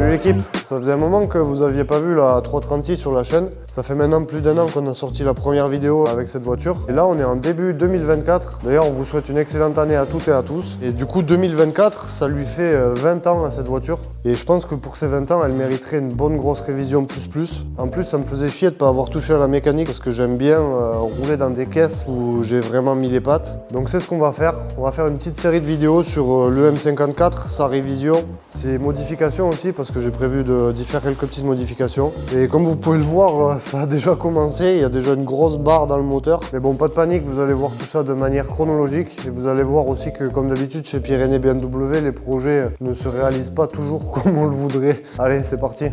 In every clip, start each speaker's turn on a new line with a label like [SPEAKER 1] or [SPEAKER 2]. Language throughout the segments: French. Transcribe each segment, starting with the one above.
[SPEAKER 1] Salut l'équipe, ça faisait un moment que vous aviez pas vu la 336 sur la chaîne. Ça fait maintenant plus d'un an qu'on a sorti la première vidéo avec cette voiture. Et là on est en début 2024. D'ailleurs on vous souhaite une excellente année à toutes et à tous. Et du coup 2024 ça lui fait 20 ans à cette voiture. Et je pense que pour ces 20 ans elle mériterait une bonne grosse révision plus. En plus ça me faisait chier de pas avoir touché à la mécanique parce que j'aime bien rouler dans des caisses où j'ai vraiment mis les pattes. Donc c'est ce qu'on va faire. On va faire une petite série de vidéos sur le M54, sa révision, ses modifications aussi parce que j'ai prévu d'y faire quelques petites modifications. Et comme vous pouvez le voir, ça a déjà commencé, il y a déjà une grosse barre dans le moteur. Mais bon, pas de panique, vous allez voir tout ça de manière chronologique. Et vous allez voir aussi que comme d'habitude chez Pyrénées BMW, les projets ne se réalisent pas toujours comme on le voudrait. Allez, c'est parti.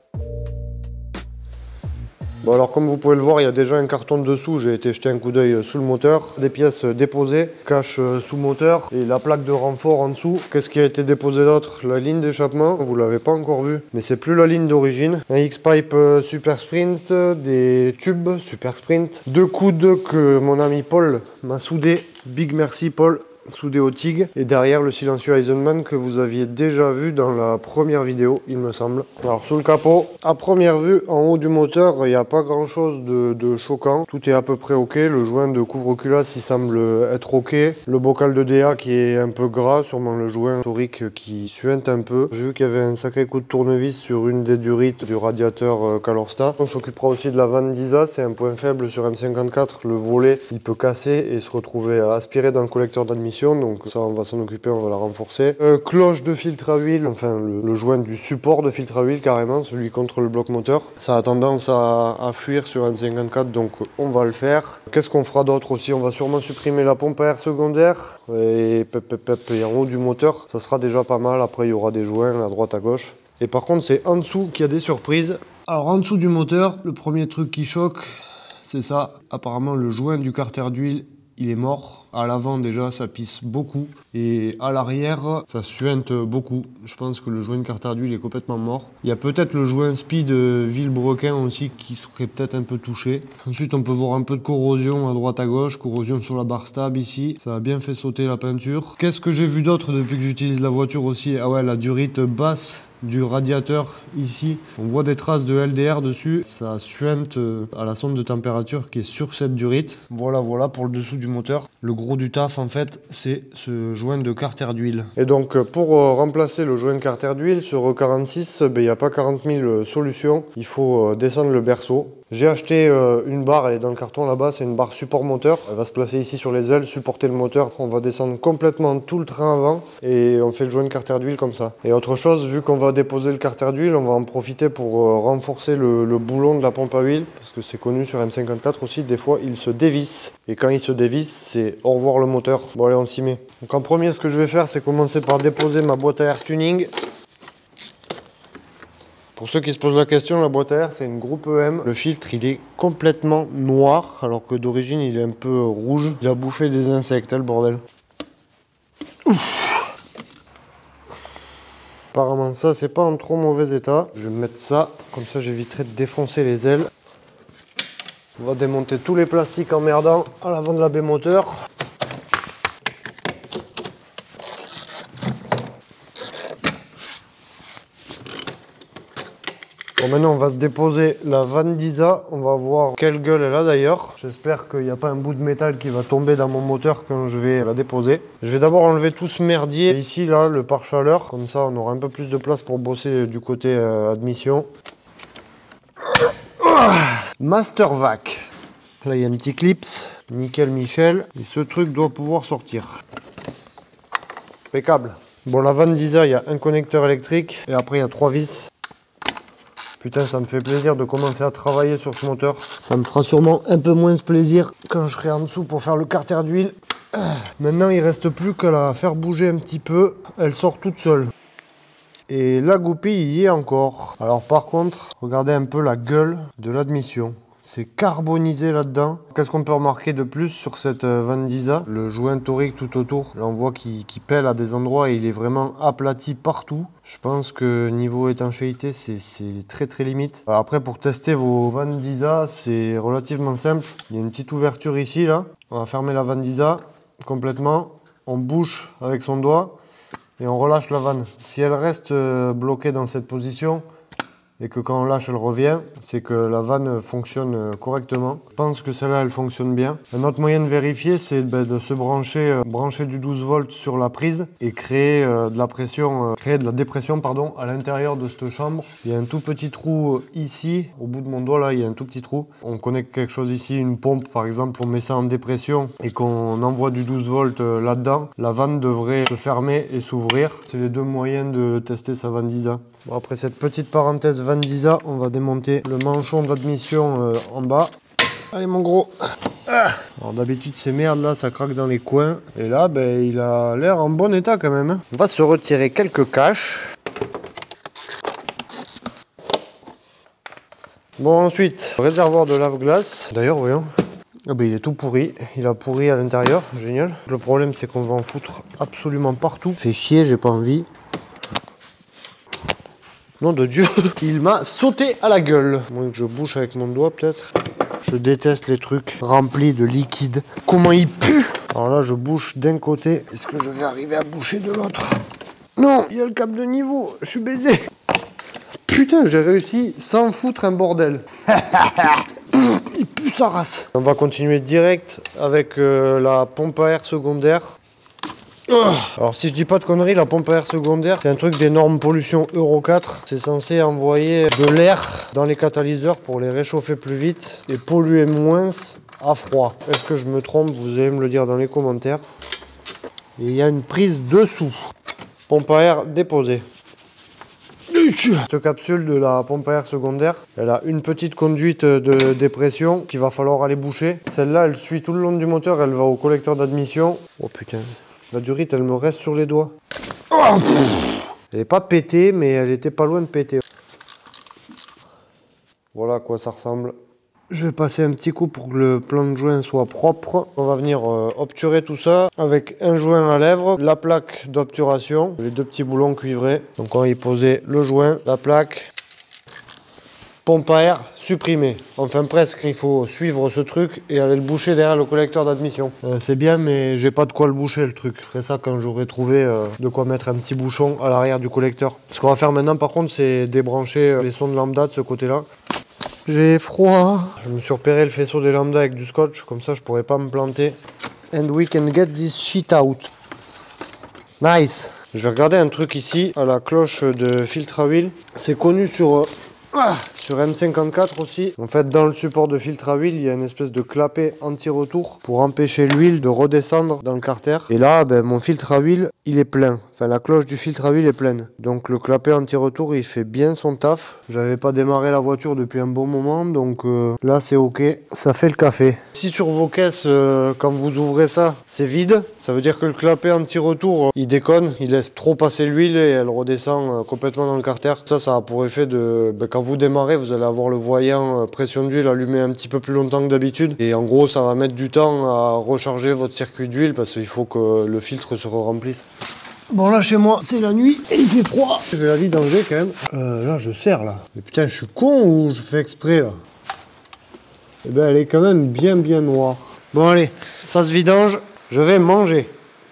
[SPEAKER 1] Bon alors comme vous pouvez le voir, il y a déjà un carton dessous, j'ai été jeter un coup d'œil sous le moteur. Des pièces déposées, cache sous moteur et la plaque de renfort en dessous. Qu'est-ce qui a été déposé d'autre? La ligne d'échappement, vous l'avez pas encore vu, mais c'est plus la ligne d'origine. Un X-Pipe Super Sprint, des tubes Super Sprint, deux coudes que mon ami Paul m'a soudé. Big merci Paul. Soudé au TIG et derrière le silencieux Eisenman que vous aviez déjà vu dans la première vidéo il me semble. Alors sous le capot, à première vue en haut du moteur il n'y a pas grand chose de choquant, tout est à peu près ok, le joint de couvre-culasse il semble être ok, le bocal de DA qui est un peu gras, sûrement le joint torique qui suinte un peu. J'ai vu qu'il y avait un sacré coup de tournevis sur une des durites du radiateur Calorsta. On s'occupera aussi de la vanne d'ISA, c'est un point faible sur M54, le volet il peut casser et se retrouver aspiré dans le collecteur d'admission. Donc ça on va s'en occuper, on va la renforcer. Cloche de filtre à huile, enfin le joint du support de filtre à huile carrément, celui contre le bloc moteur. Ça a tendance à fuir sur M54 donc on va le faire. Qu'est-ce qu'on fera d'autre aussi? On va sûrement supprimer la pompe à air secondaire et en haut du moteur, ça sera déjà pas mal. Après il y aura des joints à droite à gauche. Et par contre c'est en dessous qu'il y a des surprises. Alors en dessous du moteur, le premier truc qui choque, c'est ça. Apparemment le joint du carter d'huile il est mort. À l'avant déjà ça pisse beaucoup et à l'arrière ça suinte beaucoup. Je pense que le joint de carter d'huile est complètement mort. Il y a peut-être le joint speed Villebrequin aussi qui serait peut-être un peu touché. Ensuite on peut voir un peu de corrosion à droite à gauche, corrosion sur la barre stab ici. Ça a bien fait sauter la peinture. Qu'est-ce que j'ai vu d'autre depuis que j'utilise la voiture aussi? Ah ouais, la durite basse du radiateur ici. On voit des traces de LDR dessus. Ça suinte à la sonde de température qui est sur cette durite. Voilà pour le dessous du moteur. Le gros du taf en fait c'est ce joint de carter d'huile. Et donc pour remplacer le joint de carter d'huile sur E46, il n'y a pas 40 000 solutions. Il faut descendre le berceau. J'ai acheté une barre, elle est dans le carton là-bas, c'est une barre support moteur. Elle va se placer ici sur les ailes, supporter le moteur. On va descendre complètement tout le train avant et on fait le joint de carter d'huile comme ça. Et autre chose, vu qu'on va déposer le carter d'huile, on va en profiter pour renforcer le boulon de la pompe à huile. Parce que c'est connu sur M54 aussi, des fois il se dévisse. Et quand il se dévisse, c'est au revoir le moteur. Bon allez, on s'y met. Donc en premier, ce que je vais faire, c'est commencer par déposer ma boîte à air tuning. Pour ceux qui se posent la question, la boîte à air c'est une groupe EM. Le filtre il est complètement noir alors que d'origine il est un peu rouge. Il a bouffé des insectes, hein, le bordel. Ouf. Apparemment ça c'est pas en trop mauvais état. Je vais mettre ça, comme ça j'éviterai de défoncer les ailes. On va démonter tous les plastiques emmerdants à l'avant de la baie moteur. Bon, maintenant on va se déposer la vanne d'ISA, on va voir quelle gueule elle a d'ailleurs. J'espère qu'il n'y a pas un bout de métal qui va tomber dans mon moteur quand je vais la déposer. Je vais d'abord enlever tout ce merdier. Et ici là, le pare-chaleur, comme ça on aura un peu plus de place pour bosser du côté admission. Master Vac. Là il y a un petit clips, nickel Michel. Et ce truc doit pouvoir sortir. Impeccable. Bon, la vanne d'ISA, il y a un connecteur électrique et après il y a 3 vis. Putain, ça me fait plaisir de commencer à travailler sur ce moteur. Ça me fera sûrement un peu moins plaisir quand je serai en dessous pour faire le carter d'huile. Maintenant, il reste plus qu'à la faire bouger un petit peu. Elle sort toute seule. Et la goupille y est encore. Alors par contre, regardez un peu la gueule de l'admission. C'est carbonisé là-dedans. Qu'est-ce qu'on peut remarquer de plus sur cette vanne d'ISA? Le joint torique tout autour. Là on voit qu'il pèle à des endroits et il est vraiment aplati partout. Je pense que niveau étanchéité c'est très limite. Après pour tester vos vannes d'ISA c'est relativement simple. Il y a une petite ouverture ici là. On va fermer la vanne d'ISA complètement. On bouche avec son doigt. et on relâche la vanne. Si elle reste bloquée dans cette position, et que quand on lâche, elle revient, c'est que la vanne fonctionne correctement. Je pense que celle-là, elle fonctionne bien. Un autre moyen de vérifier, c'est de se brancher du 12 volts sur la prise et créer de la dépression pardon, à l'intérieur de cette chambre. Il y a un tout petit trou ici, au bout de mon doigt là, il y a un tout petit trou. On connecte quelque chose ici, une pompe par exemple, on met ça en dépression et qu'on envoie du 12 volts là-dedans. La vanne devrait se fermer et s'ouvrir. C'est les deux moyens de tester sa Vandisa. Bon, après cette petite parenthèse Vandisa, on va démonter le manchon d'admission en bas. Allez mon gros. Alors d'habitude ces merdes là ça craque dans les coins. Et là ben, il a l'air en bon état quand même. On va se retirer quelques caches. Bon ensuite, réservoir de lave-glace. D'ailleurs voyons. Ah ben, il est tout pourri, il a pourri à l'intérieur, génial. Le problème c'est qu'on va en foutre absolument partout. Fait chier, j'ai pas envie. Nom de Dieu, il m'a sauté à la gueule. Moins que je bouche avec mon doigt peut-être. Je déteste les trucs remplis de liquide. Comment il pue! Alors là, je bouche d'un côté. Est-ce que je vais arriver à boucher de l'autre? Non, il y a le câble de niveau. Je suis baisé. Putain, j'ai réussi sans foutre un bordel. Il pue sa race. On va continuer direct avec la pompe à air secondaire. Alors si je dis pas de conneries, la pompe à air secondaire, c'est un truc des normes pollution Euro 4. C'est censé envoyer de l'air dans les catalyseurs pour les réchauffer plus vite et polluer moins à froid. Est-ce que je me trompe? Vous allez me le dire dans les commentaires. Et il y a une prise dessous. Pompe à air déposée. Cette capsule de la pompe à air secondaire, elle a une petite conduite de dépression qu'il va falloir aller boucher. Celle-là, elle suit tout le long du moteur, elle va au collecteur d'admission. Oh putain. La durite, elle me reste sur les doigts. Oh, elle n'est pas pétée, mais elle était pas loin de péter. Voilà à quoi ça ressemble. Je vais passer un petit coup pour que le plan de joint soit propre. On va venir obturer tout ça avec un joint à lèvres, la plaque d'obturation, les deux petits boulons cuivrés. Donc on va y poser le joint, la plaque. Pompe à air supprimée. Enfin presque, il faut suivre ce truc et aller le boucher derrière le collecteur d'admission. C'est bien mais j'ai pas de quoi le boucher le truc. Je ferai ça quand j'aurai trouvé de quoi mettre un petit bouchon à l'arrière du collecteur. Ce qu'on va faire maintenant par contre c'est débrancher les sondes lambda de ce côté là. J'ai froid. Je me suis repéré le faisceau des lambda avec du scotch, comme ça je pourrais pas me planter. And we can get this shit out. Nice. Je vais regarder un truc ici à la cloche de filtre à huile. C'est connu sur M54 aussi. En fait, dans le support de filtre à huile, il y a une espèce de clapet anti-retour pour empêcher l'huile de redescendre dans le carter. Et là, ben, mon filtre à huile, il est plein. Enfin, la cloche du filtre à huile est pleine. Donc le clapet anti-retour, il fait bien son taf. J'avais pas démarré la voiture depuis un bon moment, donc là, c'est ok. Ça fait le café. Si sur vos caisses, quand vous ouvrez ça, c'est vide, ça veut dire que le clapet anti-retour, il déconne, il laisse trop passer l'huile et elle redescend complètement dans le carter. Ça a pour effet de, ben, quand vous démarrez, vous allez avoir le voyant pression d'huile allumé un petit peu plus longtemps que d'habitude. Et en gros, ça va mettre du temps à recharger votre circuit d'huile parce qu'il faut que le filtre se remplisse. Bon là chez moi c'est la nuit et il fait froid. Je vais la vidanger quand même. Là je serre là. Mais putain je suis con ou je fais exprès là? Eh ben elle est quand même bien noire. Bon allez, ça se vidange, je vais manger.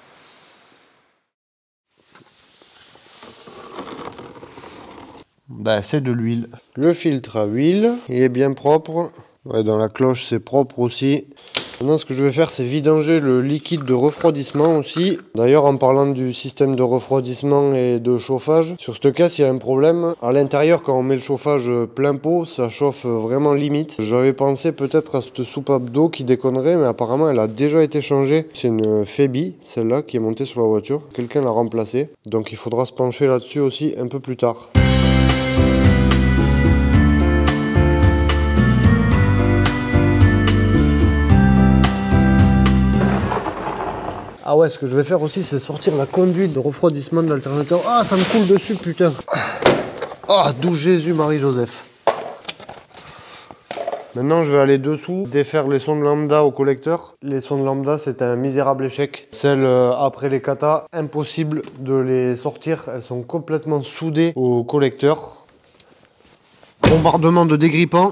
[SPEAKER 1] Ben c'est de l'huile. Le filtre à huile, il est bien propre. Ouais, dans la cloche c'est propre aussi. Maintenant, ce que je vais faire, c'est vidanger le liquide de refroidissement aussi. D'ailleurs, en parlant du système de refroidissement et de chauffage, sur cette caisse, il y a un problème. À l'intérieur, quand on met le chauffage plein pot, ça chauffe vraiment limite. J'avais pensé peut-être à cette soupape d'eau qui déconnerait, mais apparemment, elle a déjà été changée. C'est une Febi, celle-là, qui est montée sur la voiture. Quelqu'un l'a remplacée. Donc, il faudra se pencher là-dessus aussi un peu plus tard. Ah ouais, ce que je vais faire aussi, c'est sortir la conduite de refroidissement de l'alternateur. Ah, ça me coule dessus, putain. Ah, d'où Jésus, Marie-Joseph. Maintenant, je vais aller dessous, défaire les sondes lambda au collecteur. Les sondes lambda, c'est un misérable échec. Celles après les katas, impossible de les sortir. Elles sont complètement soudées au collecteur. Bombardement de dégrippant.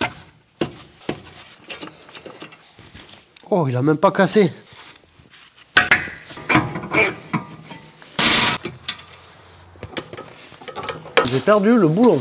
[SPEAKER 1] Oh, il a même pas cassé. perdu le boulon.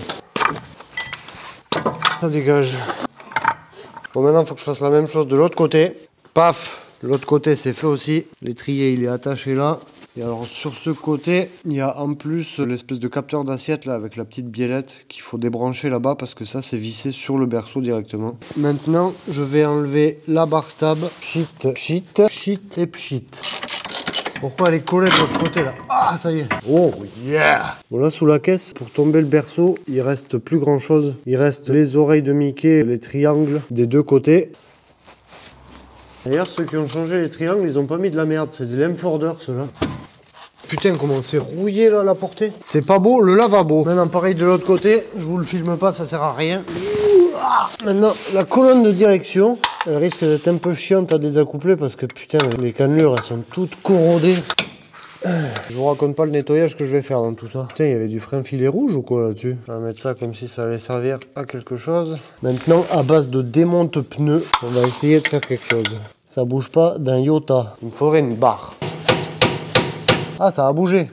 [SPEAKER 1] Ça dégage. Bon, maintenant, il faut que je fasse la même chose de l'autre côté. Paf! L'autre côté, c'est fait aussi. L'étrier, il est attaché là. Et alors, sur ce côté, il y a en plus l'espèce de capteur d'assiette là, avec la petite biellette qu'il faut débrancher là-bas parce que ça, c'est vissé sur le berceau directement. Maintenant, je vais enlever la barre stab. Pchit, pchit, pchit et pchit. Pourquoi elle est collée de l'autre côté là? Ah, ça y est. Oh yeah! Bon, là, sous la caisse, pour tomber le berceau, il reste plus grand chose. Il reste les oreilles de Mickey, les triangles des deux côtés. D'ailleurs, ceux qui ont changé les triangles, ils ont pas mis de la merde. C'est des Lemforder, ceux-là. Putain, comment c'est rouillé là, la portée. C'est pas beau, le lavabo. Maintenant, pareil de l'autre côté. Je vous le filme pas, ça sert à rien. Maintenant, la colonne de direction, elle risque d'être un peu chiante à désaccoupler parce que putain, les cannelures, elles sont toutes corrodées. Je vous raconte pas le nettoyage que je vais faire dans tout ça. Putain, il y avait du frein filet rouge ou quoi là-dessus? On va mettre ça comme si ça allait servir à quelque chose. Maintenant, à base de démonte pneus, on va essayer de faire quelque chose. Ça bouge pas d'un iota. Il me faudrait une barre. Ah, ça a bougé.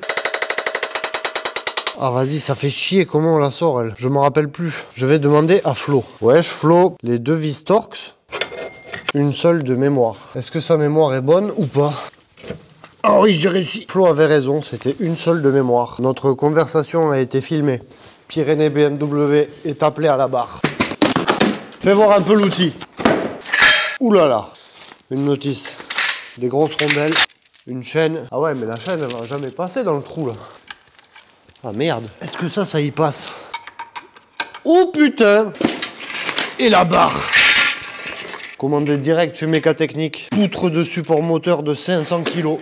[SPEAKER 1] Ah, vas-y, ça fait chier. Comment on la sort, elle? Je me rappelle plus. Je vais demander à Flo. Wesh, Flo, les deux vis Torx, une seule de mémoire. Est-ce que sa mémoire est bonne ou pas? Oh oui, j'ai réussi. Flo avait raison, c'était une seule de mémoire. Notre conversation a été filmée. Pyrénées BMW est appelé à la barre. Fais voir un peu l'outil. Ouh là là. Une notice. Des grosses rondelles. Une chaîne. Ah ouais, mais la chaîne, elle va jamais passer dans le trou, là. Ah merde. Est-ce que ça y passe? Oh putain! Et la barre. Commandé direct chez Mécatechnique. Poutre de support moteur de 500 kg.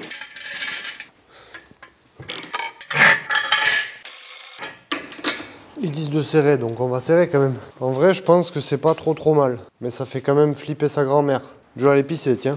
[SPEAKER 1] Ils disent de serrer, donc on va serrer quand même. En vrai, je pense que c'est pas trop mal. Mais ça fait quand même flipper sa grand-mère. Je vais aller pisser, tiens.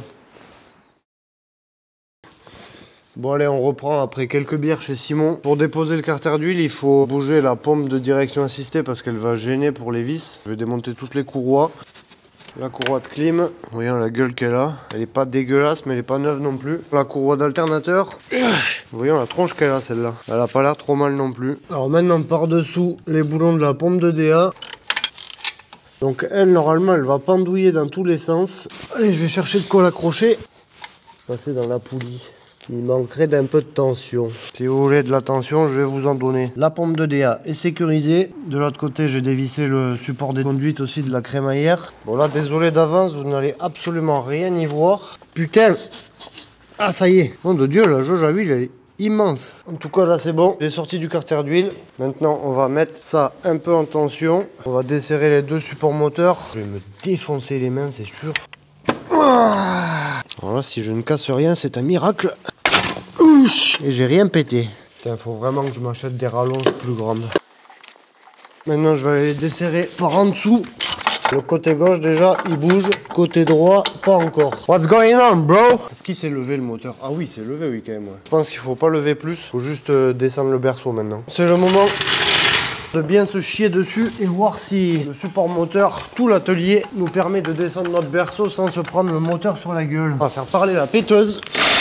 [SPEAKER 1] Bon allez, on reprend après quelques bières chez Simon. Pour déposer le carter d'huile, il faut bouger la pompe de direction assistée parce qu'elle va gêner pour les vis. Je vais démonter toutes les courroies. La courroie de clim, voyons la gueule qu'elle a. Elle est pas dégueulasse, mais elle est pas neuve non plus. La courroie d'alternateur. Voyons la tronche qu'elle a, celle-là. Elle a pas l'air trop mal non plus. Alors maintenant, par-dessous, les boulons de la pompe de DA. Donc elle, normalement, elle va pendouiller dans tous les sens. Allez, je vais chercher de quoi l'accrocher. Passer dans la poulie. Il manquerait d'un peu de tension. Si vous voulez de la tension, je vais vous en donner. La pompe de DA est sécurisée. De l'autre côté, j'ai dévissé le support des conduites aussi de la crémaillère. Bon là, désolé d'avance, vous n'allez absolument rien y voir. Putain! Ah, ça y est. Nom de Dieu, la jauge à huile, elle est immense. En tout cas, là, c'est bon. J'ai sorti du carter d'huile. Maintenant, on va mettre ça un peu en tension. On va desserrer les deux supports moteurs. Je vais me défoncer les mains, c'est sûr. Alors là, si je ne casse rien, c'est un miracle. Ouch! Et j'ai rien pété. Putain, faut vraiment que je m'achète des rallonges plus grandes. Maintenant, je vais aller les desserrer par en dessous. Le côté gauche, déjà, il bouge. Côté droit, pas encore. What's going on, bro? Est-ce qu'il s'est levé le moteur? Ah oui, c'est levé, oui, quand même. Ouais. Je pense qu'il faut pas lever plus. Faut juste descendre le berceau maintenant. C'est le moment de bien se chier dessus et voir si le support moteur, tout l'atelier, nous permet de descendre notre berceau sans se prendre le moteur sur la gueule. On va faire parler la péteuse.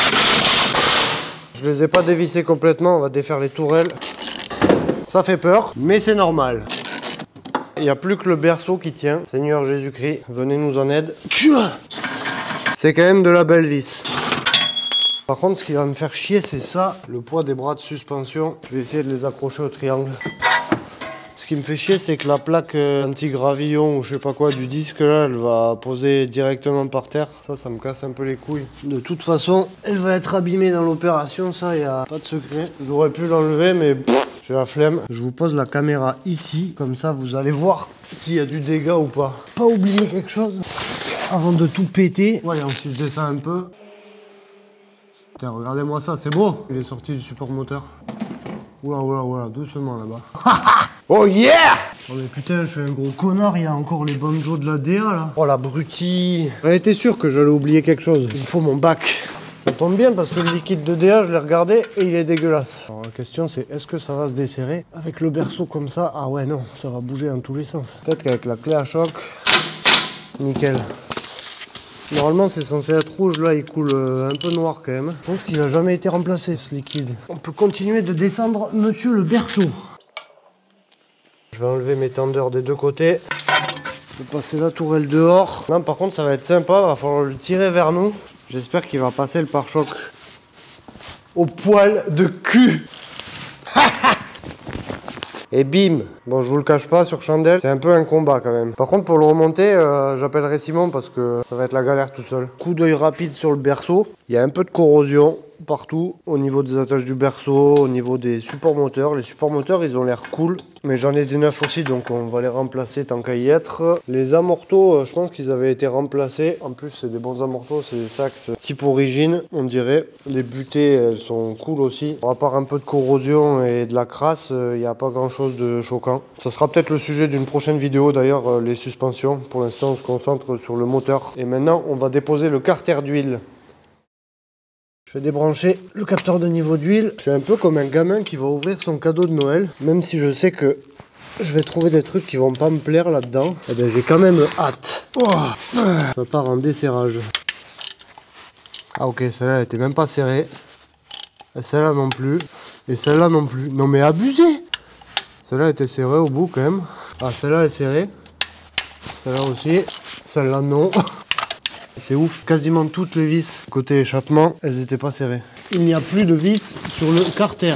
[SPEAKER 1] Je les ai pas dévissés complètement, on va défaire les tourelles. Ça fait peur, mais c'est normal. Il n'y a plus que le berceau qui tient. Seigneur Jésus-Christ, venez nous en aide. C'est quand même de la belle vis. Par contre, ce qui va me faire chier, c'est ça, le poids des bras de suspension. Je vais essayer de les accrocher au triangle. Ce qui me fait chier, c'est que la plaque anti-gravillon ou je sais pas quoi du disque là, elle va poser directement par terre. Ça me casse un peu les couilles. De toute façon, elle va être abîmée dans l'opération, ça, y a pas de secret. J'aurais pu l'enlever, mais j'ai la flemme. Je vous pose la caméra ici, comme ça vous allez voir s'il y a du dégât ou pas. Pas oublier quelque chose avant de tout péter. Voyons si je descends un peu. Putain, regardez-moi ça, c'est beau. Il est sorti du support moteur. Oula, doucement là-bas. Oh yeah! Oh mais putain, je suis un gros connard, il y a encore les banjos de la DA là. Oh l'abruti! J'en étais sûr que j'allais oublier quelque chose. Il me faut mon bac. Ça tombe bien parce que le liquide de DA, je l'ai regardé et il est dégueulasse. Alors la question c'est, est-ce que ça va se desserrer? Avec le berceau comme ça, ah ouais non, ça va bouger dans tous les sens. Peut-être qu'avec la clé à choc, nickel. Normalement c'est censé être rouge, là il coule un peu noir quand même. Je pense qu'il n'a jamais été remplacé ce liquide. On peut continuer de descendre monsieur le berceau. vais enlever mes tendeurs des deux côtés. Je vais passer la tourelle dehors. Là, par contre, ça va être sympa. Il va falloir le tirer vers nous. J'espère qu'il va passer le pare-choc au poil de cul. Et bim! Bon, je vous le cache pas, sur chandelle, c'est un peu un combat quand même. Par contre, pour le remonter, j'appellerai Simon parce que ça va être la galère tout seul. Coup d'œil rapide sur le berceau. Il y a un peu de corrosion partout, au niveau des attaches du berceau, au niveau des supports moteurs. Les supports moteurs, ils ont l'air cool, mais j'en ai des neufs aussi, donc on va les remplacer tant qu'à y être. Les amortos, je pense qu'ils avaient été remplacés. En plus, c'est des bons amortos, c'est des Sachs type origine, on dirait. Les butées, elles sont cool aussi. À part un peu de corrosion et de la crasse, il n'y a pas grand chose de choquant. Ça sera peut-être le sujet d'une prochaine vidéo d'ailleurs, les suspensions. Pour l'instant, on se concentre sur le moteur. Et maintenant, on va déposer le carter d'huile. Je vais débrancher le capteur de niveau d'huile. Je suis un peu comme un gamin qui va ouvrir son cadeau de Noël. Même si je sais que je vais trouver des trucs qui vont pas me plaire là-dedans. Eh bien, j'ai quand même hâte. Oh, ça part en desserrage. Ah ok, celle-là, elle était même pas serrée. Celle-là non plus. Et celle-là non plus. Non mais abusé! Celle-là était serrée au bout quand même. Ah, celle-là elle est serrée. Celle-là aussi. Celle-là non. C'est ouf, quasiment toutes les vis côté échappement, elles n'étaient pas serrées. Il n'y a plus de vis sur le carter.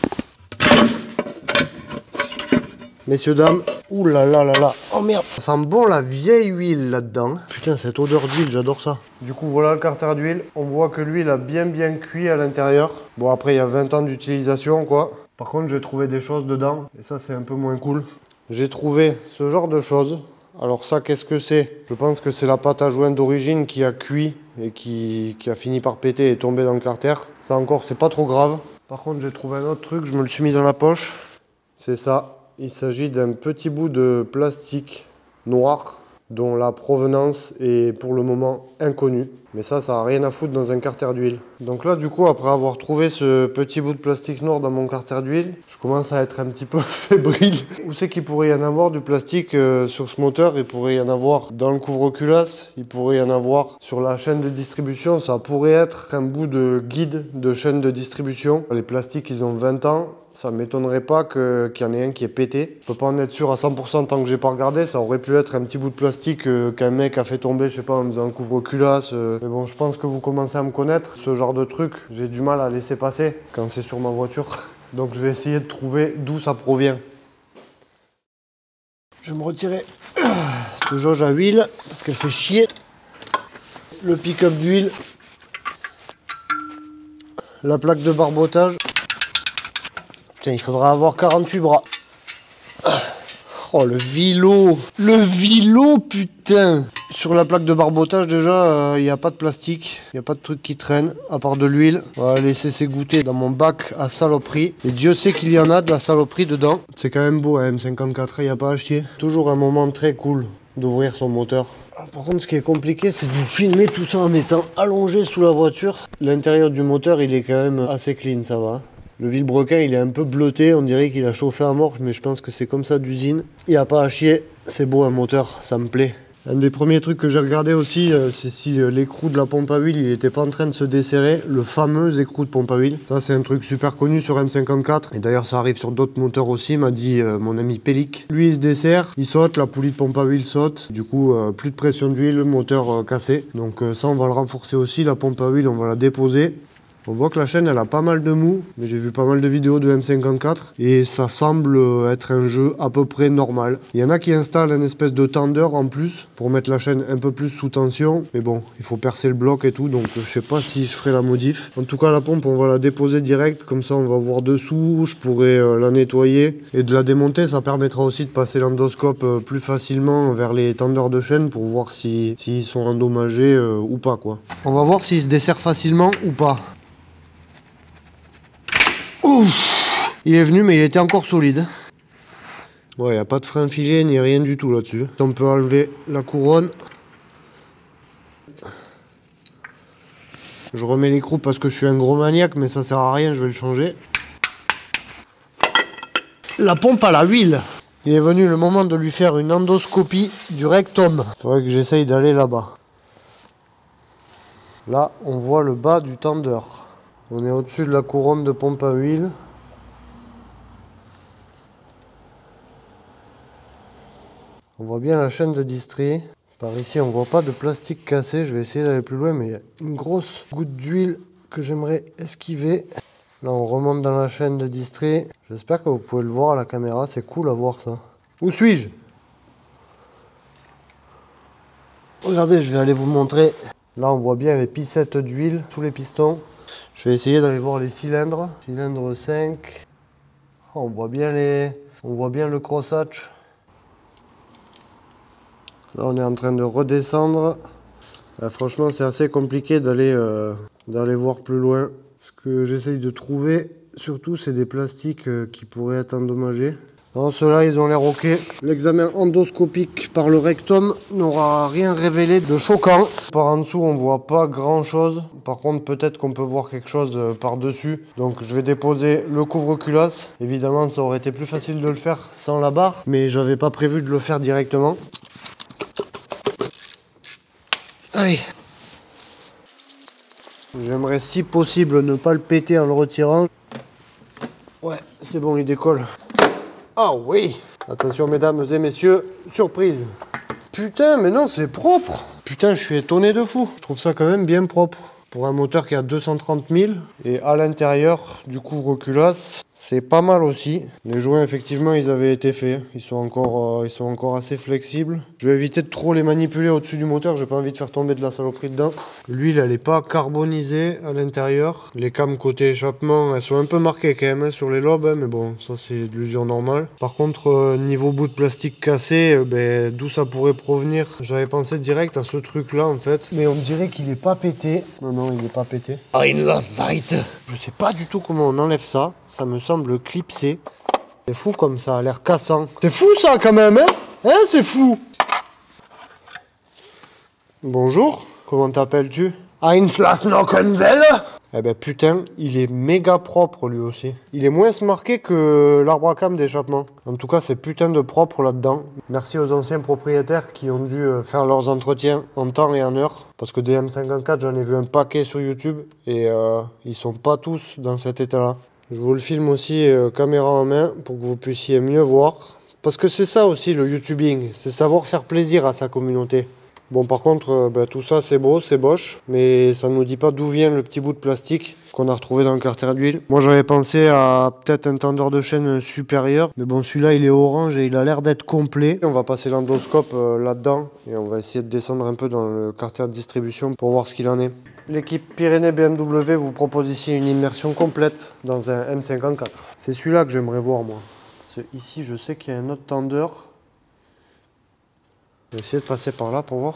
[SPEAKER 1] Messieurs, dames, ouh là là là là, oh merde, ça sent bon la vieille huile là-dedans. Putain, cette odeur d'huile, j'adore ça. Du coup, voilà le carter d'huile. On voit que l'huile a bien cuit à l'intérieur. Bon, après, il y a 20 ans d'utilisation, quoi. Par contre, j'ai trouvé des choses dedans, et ça, c'est un peu moins cool. J'ai trouvé ce genre de choses. Alors ça, qu'est-ce que c'est? Je pense que c'est la pâte à joint d'origine qui a cuit et qui a fini par péter et tomber dans le carter. Ça encore, c'est pas trop grave. Par contre, j'ai trouvé un autre truc, je me le suis mis dans la poche. C'est ça. Il s'agit d'un petit bout de plastique noir dont la provenance est pour le moment inconnue. Mais ça n'a rien à foutre dans un carter d'huile. Donc là, du coup, après avoir trouvé ce petit bout de plastique noir dans mon carter d'huile, je commence à être un petit peu fébrile. Où c'est qu'il pourrait y en avoir du plastique sur ce moteur? Il pourrait y en avoir dans le couvre-culasse, il pourrait y en avoir sur la chaîne de distribution. Ça pourrait être un bout de guide de chaîne de distribution. Les plastiques, ils ont 20 ans. Ça m'étonnerait pas qu'il y en ait un qui est pété. Je peux pas en être sûr à 100% tant que j'ai pas regardé. Ça aurait pu être un petit bout de plastique qu'un mec a fait tomber, je sais pas, en faisant un couvre-culasse. Mais bon, je pense que vous commencez à me connaître. Ce genre de truc, j'ai du mal à laisser passer quand c'est sur ma voiture. Donc je vais essayer de trouver d'où ça provient. Je vais me retirer cette jauge à huile parce qu'elle fait chier. Le pick-up d'huile. La plaque de barbotage. Putain, il faudra avoir 48 bras. Oh, le vilo! Le vilo, putain! Sur la plaque de barbotage, déjà, il n'y a pas de plastique. Il n'y a pas de truc qui traîne, à part de l'huile. On va laisser s'égoutter dans mon bac à saloperie. Et Dieu sait qu'il y en a de la saloperie dedans. C'est quand même beau, un M54, il n'y a pas à chier. Toujours un moment très cool d'ouvrir son moteur. Par contre, ce qui est compliqué, c'est de vous filmer tout ça en étant allongé sous la voiture. L'intérieur du moteur, il est quand même assez clean, ça va. Le vilebrequin, il est un peu bleuté, on dirait qu'il a chauffé à mort, mais je pense que c'est comme ça d'usine. Il n'y a pas à chier, c'est beau un moteur, ça me plaît. Un des premiers trucs que j'ai regardé aussi, c'est si l'écrou de la pompe à huile, il n'était pas en train de se desserrer, le fameux écrou de pompe à huile. Ça, c'est un truc super connu sur M54, et d'ailleurs ça arrive sur d'autres moteurs aussi, m'a dit mon ami Pélic. Lui, il se dessert, il saute, la poulie de pompe à huile saute, du coup, plus de pression d'huile, le moteur cassé. Donc ça, on va le renforcer aussi, la pompe à huile, on va la déposer. On voit que la chaîne elle a pas mal de mou, mais j'ai vu pas mal de vidéos de M54 et ça semble être un jeu à peu près normal. Il y en a qui installent un espèce de tendeur en plus pour mettre la chaîne un peu plus sous tension, mais bon, il faut percer le bloc et tout, donc je sais pas si je ferai la modif. En tout cas, la pompe, on va la déposer direct, comme ça on va voir dessous, je pourrai la nettoyer et de la démonter. Ça permettra aussi de passer l'endoscope plus facilement vers les tendeurs de chaîne pour voir s'ils sont endommagés ou pas, quoi. On va voir s'ils se desserrent facilement ou pas. Ouf, il est venu, mais il était encore solide. Bon, il n'y a pas de frein filé ni rien du tout là-dessus. On peut enlever la couronne. Je remets l'écrou parce que je suis un gros maniaque, mais ça sert à rien, je vais le changer. La pompe à la huile. Il est venu le moment de lui faire une endoscopie du rectum. Il faudrait que j'essaye d'aller là-bas. Là, on voit le bas du tendeur. On est au-dessus de la couronne de pompe à huile. On voit bien la chaîne de distri. Par ici, on voit pas de plastique cassé. Je vais essayer d'aller plus loin, mais il y a une grosse goutte d'huile que j'aimerais esquiver. Là, on remonte dans la chaîne de distri. J'espère que vous pouvez le voir à la caméra. C'est cool à voir ça. Où suis-je? Regardez, je vais aller vous montrer. Là, on voit bien les pissettes d'huile sous les pistons. Je vais essayer d'aller voir les cylindres. Cylindre 5. Oh, on voit bien le crosshatch. Là, on est en train de redescendre. Franchement, c'est assez compliqué d'aller voir plus loin. Ce que j'essaye de trouver, surtout, c'est des plastiques qui pourraient être endommagés. Alors, ceux-là, ils ont l'air ok. L'examen endoscopique par le rectum n'aura rien révélé de choquant. Par en dessous, on voit pas grand-chose. Par contre, peut-être qu'on peut voir quelque chose par-dessus. Donc, je vais déposer le couvre-culasse. Évidemment, ça aurait été plus facile de le faire sans la barre, mais j'avais pas prévu de le faire directement. Allez. J'aimerais, si possible, ne pas le péter en le retirant. Ouais, c'est bon, il décolle. Ah oui! Attention, mesdames et messieurs, surprise! Putain, mais non, c'est propre! Putain, je suis étonné de fou. Je trouve ça quand même bien propre. Pour un moteur qui a 230 000. Et à l'intérieur du couvre-culasse, c'est pas mal aussi. Les joints, effectivement, ils avaient été faits. Ils sont encore assez flexibles. Je vais éviter de trop les manipuler au-dessus du moteur. J'ai pas envie de faire tomber de la saloperie dedans. L'huile, elle est pas carbonisée à l'intérieur. Les cames côté échappement, elles sont un peu marquées quand même sur les lobes. Mais bon, ça c'est de l'usure normale. Par contre, niveau bout de plastique cassé, d'où ça pourrait provenir? J'avais pensé direct à ce truc-là en fait. Mais on me dirait qu'il est pas pété. Non, il n'est pas pété. La sight. Je sais pas du tout comment on enlève ça. Ça me semble clipsé. C'est fou comme ça a l'air cassant. C'est fou ça quand même, hein? Hein, c'est fou. Bonjour, comment t'appelles-tu? Heinz Lasnockenwelle. Eh ben putain, il est méga propre lui aussi. Il est moins marqué que l'arbre à cam d'échappement. En tout cas, c'est putain de propre là-dedans. Merci aux anciens propriétaires qui ont dû faire leurs entretiens en temps et en heure. Parce que des M54, j'en ai vu un paquet sur YouTube. Et ils sont pas tous dans cet état-là. Je vous le filme aussi caméra en main pour que vous puissiez mieux voir. Parce que c'est ça aussi le YouTubing. C'est savoir faire plaisir à sa communauté. Bon, par contre, tout ça c'est beau, c'est boche, mais ça ne nous dit pas d'où vient le petit bout de plastique qu'on a retrouvé dans le carter d'huile. Moi j'avais pensé à peut-être un tendeur de chaîne supérieur, mais bon, celui-là il est orange et il a l'air d'être complet. On va passer l'endoscope là-dedans et on va essayer de descendre un peu dans le carter de distribution pour voir ce qu'il en est. L'équipe Pyrénées BMW vous propose ici une immersion complète dans un M54. C'est celui-là que j'aimerais voir moi. Ici je sais qu'il y a un autre tendeur. Je vais essayer de passer par là pour voir.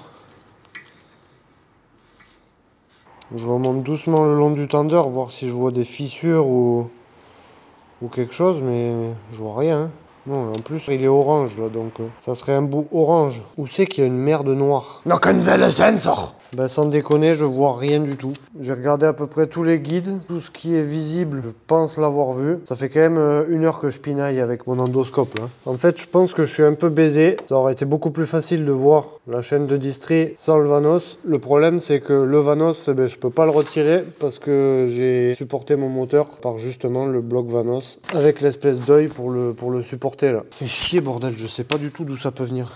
[SPEAKER 1] Je remonte doucement le long du tendeur, voir si je vois des fissures ou quelque chose, mais je vois rien. Hein. Non, en plus il est orange là, donc ça serait un bout orange. Où c'est qu'il y a une merde noire? Sensor. Ben sans déconner, je vois rien du tout. J'ai regardé à peu près tous les guides, tout ce qui est visible, je pense l'avoir vu. Ça fait quand même 1 heure que je pinaille avec mon endoscope là. En fait, je pense que je suis un peu baisé. Ça aurait été beaucoup plus facile de voir la chaîne de distri sans le Vanos. Le problème, c'est que le Vanos, je peux pas le retirer parce que j'ai supporté mon moteur par justement le bloc Vanos avec l'espèce d'œil pour le supporter là. C'est chier bordel, je sais pas du tout d'où ça peut venir.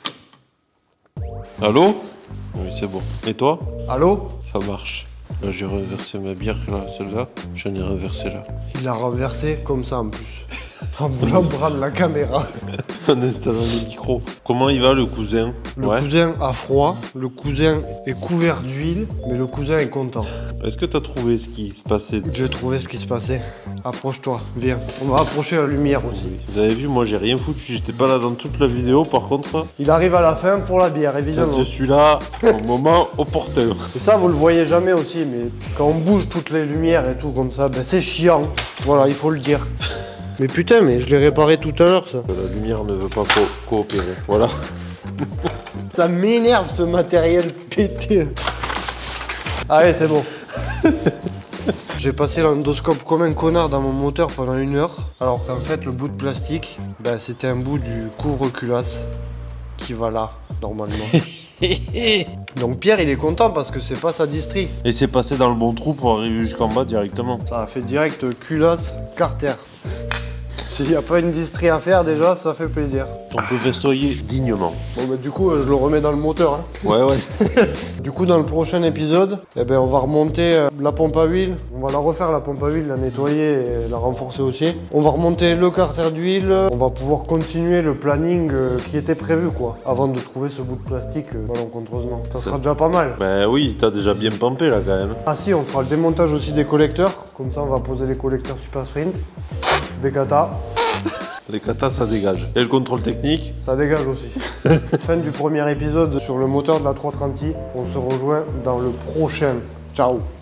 [SPEAKER 2] Allô? Oui, c'est bon. Et toi?
[SPEAKER 1] Allô?
[SPEAKER 2] Ça marche. Là, j'ai renversé ma bière, là, celle-là. J'en ai renversé là.
[SPEAKER 1] Il a renversé comme ça en plus. En voulant prendre la caméra.
[SPEAKER 2] En installant le micro. Comment il va le cousin?
[SPEAKER 1] Le cousin a froid, le cousin est couvert d'huile, mais le cousin est content.
[SPEAKER 2] Est-ce que tu as trouvé ce qui se passait?
[SPEAKER 1] J'ai trouvé ce qui se passait. Approche-toi, viens. On va approcher la lumière aussi.
[SPEAKER 2] Vous avez vu, moi j'ai rien foutu, j'étais pas là dans toute la vidéo par contre.
[SPEAKER 1] Il arrive à la fin pour la bière, évidemment.
[SPEAKER 2] Je suis là au moment opportun.
[SPEAKER 1] Et ça, vous le voyez jamais aussi, mais quand on bouge toutes les lumières et tout comme ça, c'est chiant. Voilà, il faut le dire. Mais putain, mais je l'ai réparé tout à l'heure, ça.
[SPEAKER 2] La lumière ne veut pas coopérer, voilà.
[SPEAKER 1] Ça m'énerve ce matériel pété. Allez, c'est bon. J'ai passé l'endoscope comme un connard dans mon moteur pendant 1 heure, alors qu'en fait, le bout de plastique, c'était un bout du couvre-culasse qui va là, normalement. Donc Pierre, il est content parce que c'est pas sa distri.
[SPEAKER 2] Et c'est passé dans le bon trou pour arriver jusqu'en bas directement.
[SPEAKER 1] Ça a fait direct culasse, carter. S'il n'y a pas une distrie à faire déjà, ça fait plaisir.
[SPEAKER 2] On peut festoyer dignement.
[SPEAKER 1] Bon bah du coup je le remets dans le moteur. Hein.
[SPEAKER 2] Ouais.
[SPEAKER 1] Du coup dans le prochain épisode, eh ben, on va remonter la pompe à huile. On va la refaire la pompe à huile, la nettoyer et la renforcer aussi. On va remonter le carter d'huile. On va pouvoir continuer le planning qui était prévu quoi. Avant de trouver ce bout de plastique malencontreusement. Ça sera déjà pas mal.
[SPEAKER 2] Ben oui, t'as déjà bien pompé là quand même.
[SPEAKER 1] Ah si, on fera le démontage aussi des collecteurs. Comme ça on va poser les collecteurs Super Sprint. Des katas.
[SPEAKER 2] Les katas, ça dégage. Et le contrôle technique?
[SPEAKER 1] Ça dégage aussi. Fin du premier épisode sur le moteur de la 330i. On se rejoint dans le prochain. Ciao.